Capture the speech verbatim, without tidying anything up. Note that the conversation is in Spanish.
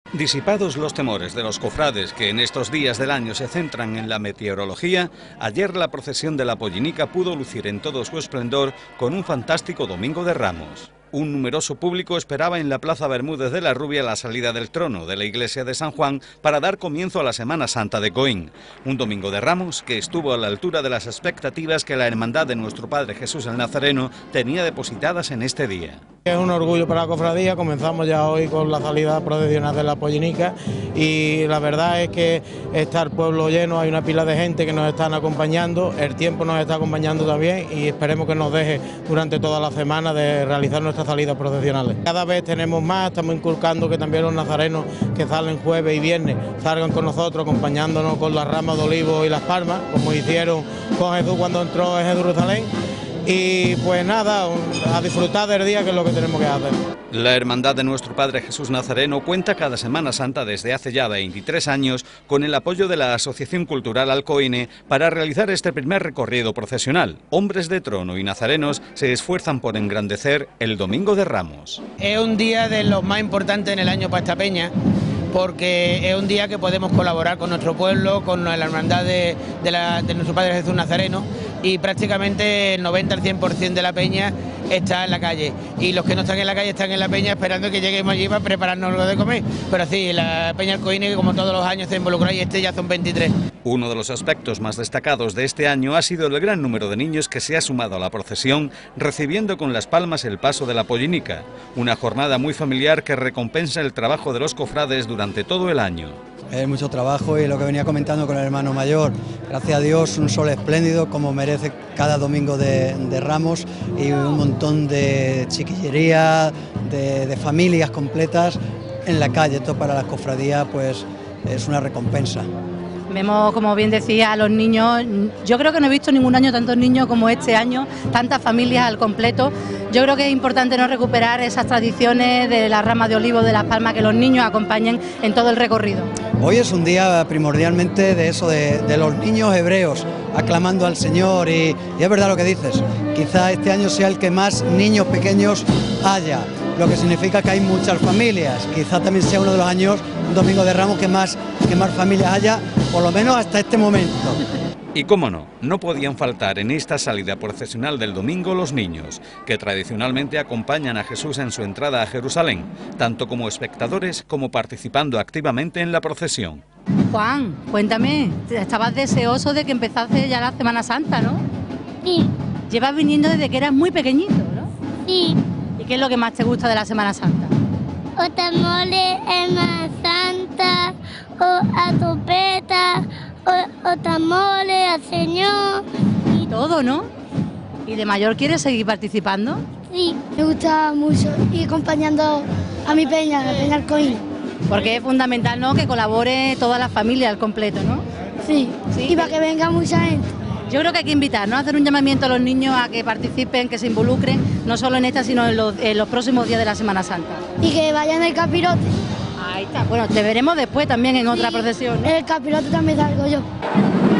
Disipados los temores de los cofrades que en estos días del año se centran en la meteorología, ayer la procesión de la Pollinica pudo lucir en todo su esplendor con un fantástico Domingo de Ramos. Un numeroso público esperaba en la Plaza Bermúdez de la Rubia la salida del trono de la iglesia de San Juan para dar comienzo a la Semana Santa de Coín. Un Domingo de Ramos que estuvo a la altura de las expectativas que la Hermandad de Nuestro Padre Jesús el Nazareno tenía depositadas en este día. Es un orgullo para la cofradía, comenzamos ya hoy con la salida procesional de la Pollinica y la verdad es que está el pueblo lleno, hay una pila de gente que nos están acompañando, el tiempo nos está acompañando también y esperemos que nos deje durante toda la semana de realizar nuestras salidas procesionales. Cada vez tenemos más, estamos inculcando que también los nazarenos que salen jueves y viernes salgan con nosotros acompañándonos con las ramas de olivo y las palmas, como hicieron con Jesús cuando entró en Jerusalén. Y pues nada, a disfrutar del día, que es lo que tenemos que hacer. La Hermandad de Nuestro Padre Jesús Nazareno cuenta cada Semana Santa desde hace ya veintitrés años con el apoyo de la Asociación Cultural Alcoine para realizar este primer recorrido procesional. Hombres de trono y nazarenos se esfuerzan por engrandecer el Domingo de Ramos. Es un día de los más importantes en el año para esta peña, porque es un día que podemos colaborar con nuestro pueblo, con la hermandad de, de, la, de Nuestro Padre Jesús Nazareno, y prácticamente el noventa al cien por cien de la peña está en la calle, y los que no están en la calle están en la peña esperando que lleguemos allí para prepararnos lo de comer. Pero sí, la peña Alcoine, como todos los años, se involucra y este ya son veintitrés. Uno de los aspectos más destacados de este año ha sido el gran número de niños que se ha sumado a la procesión, recibiendo con las palmas el paso de la Pollinica, una jornada muy familiar que recompensa el trabajo de los cofrades durante todo el año. Es mucho trabajo y lo que venía comentando con el hermano mayor, gracias a Dios un sol espléndido como merece cada domingo de, de Ramos, y un montón de chiquillería, de, de familias completas en la calle. Esto para las cofradías pues es una recompensa. Vemos, como bien decía, a los niños. Yo creo que no he visto ningún año tantos niños como este año, tantas familias al completo. Yo creo que es importante no recuperar esas tradiciones de la rama de olivo, de las palmas, que los niños acompañen en todo el recorrido. Hoy es un día primordialmente de eso, de, de los niños hebreos aclamando al Señor, y, y es verdad lo que dices, quizá este año sea el que más niños pequeños haya, lo que significa que hay muchas familias. Quizá también sea uno de los años, un Domingo de Ramos, que más, que más familias haya, por lo menos hasta este momento. Y cómo no, no podían faltar en esta salida procesional del domingo los niños, que tradicionalmente acompañan a Jesús en su entrada a Jerusalén, tanto como espectadores como participando activamente en la procesión. Juan, cuéntame, estabas deseoso de que empezase ya la Semana Santa, ¿no? Sí. Llevas viniendo desde que eras muy pequeñito, ¿no? Sí. ¿Y qué es lo que más te gusta de la Semana Santa? O tamales, Semana Santa, o a topeta, o, o tamales, al Señor. Y todo, ¿no? ¿Y de mayor quieres seguir participando? Sí, me gusta mucho ir acompañando a mi peña, la peña Alcoine. Porque es fundamental, ¿no?, que colabore toda la familia al completo, ¿no? Sí, sí, y para que venga mucha gente. Yo creo que hay que invitar, ¿no?, a hacer un llamamiento a los niños a que participen, que se involucren, no solo en esta, sino en los, en los próximos días de la Semana Santa. Y que vayan el capirote. Ahí está, bueno, te veremos después también en otra sí, procesión, ¿no? En el capirote también salgo yo.